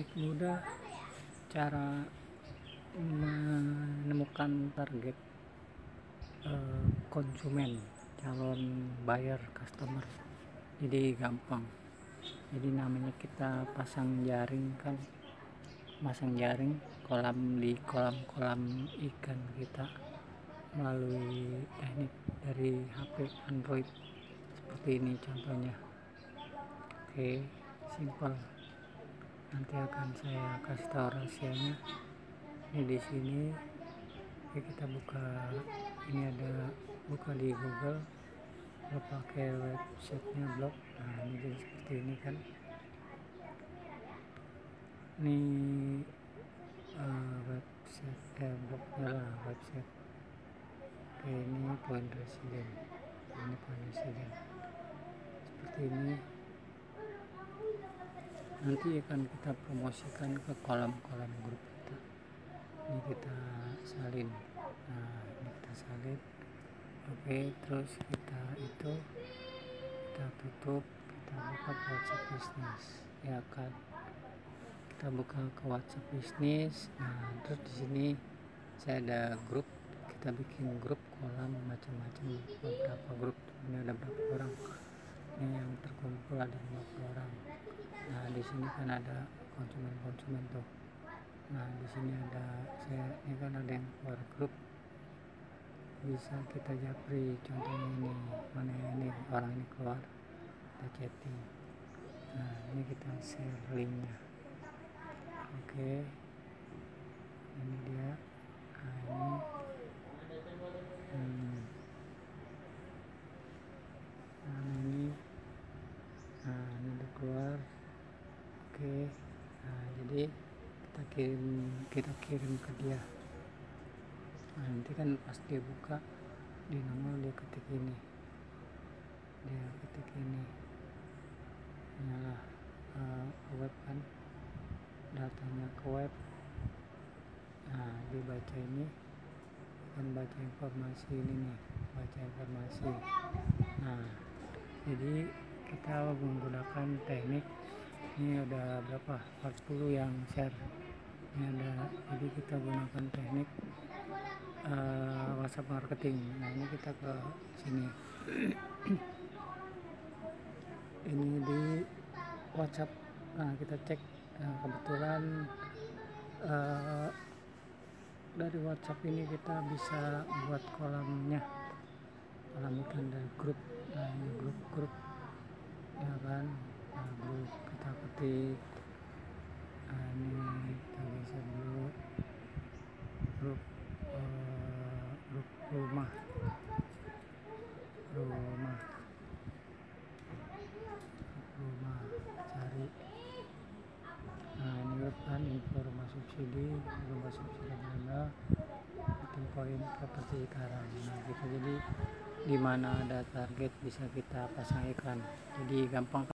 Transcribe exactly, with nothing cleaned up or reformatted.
Teknik mudah cara menemukan target eh, konsumen, calon buyer, customer. Jadi gampang. Jadi namanya kita pasang jaring kan, pasang jaring kolam di kolam-kolam ikan kita melalui teknik dari H P Android seperti ini contohnya. Oke, simpel. Nanti akan saya kasih tahu rahasianya. Ini di sini ya, kita buka, ini ada buka di Google, kalau pakai websitenya blog. Nah, ini jadi seperti ini kan. Ini uh, website eh blognya lah, website. Oke, ini point resident. Ini point resident. Seperti ini. Nanti akan kita promosikan ke kolam-kolam grup kita. Ini kita salin. Nah, ini kita salin. Oke, terus kita itu kita tutup, kita buka ke WhatsApp bisnis, ya kan? Kita buka ke WhatsApp bisnis. Nah, terus di sini saya ada grup. Kita bikin grup kolam macam-macam, beberapa grup. Ini ada berapa orang? Ini yang terkumpul ada lima puluh orang. Nah, di sini kan ada konsumen-konsumen tuh. Nah, di sini ada saya, ini kan ada yang keluar grup. Bisa kita japri, contohnya ini, mana ini orang ini keluar, kita chatting. Nah, ini kita share linknya. Oke, ini dia. Nah, ini hmm. Nah, ini nah ini udah keluar. Oke, nah jadi kita kirim kita kirim ke dia. Nah, nanti kan pas dia buka di nomor dia ketik ini, dia ketik ini, inilah uh, web kan, datanya ke web. Nah, dia baca ini kan, baca informasi ini nih, baca informasi. Nah, jadi kita menggunakan teknik ini, ada berapa, empat puluh yang share ini ada. Jadi kita gunakan teknik uh, WhatsApp marketing. Nah, ini kita ke sini. Ini di WhatsApp. Nah, kita cek. Nah, kebetulan uh, dari WhatsApp ini kita bisa buat kolamnya, kolam ikan dari grup. Nah, ini grup-grup ya kan. Nah, grup kita ketik. Nah, ini kita geser dulu, grup uh, grup rumah rumah rumah cari. Nah, ini grup kan info rumah subsidi, rumah subsidi mana, bikin poin properti sekarang. Nah, kita jadi di mana ada target bisa kita pasang iklan, jadi gampang.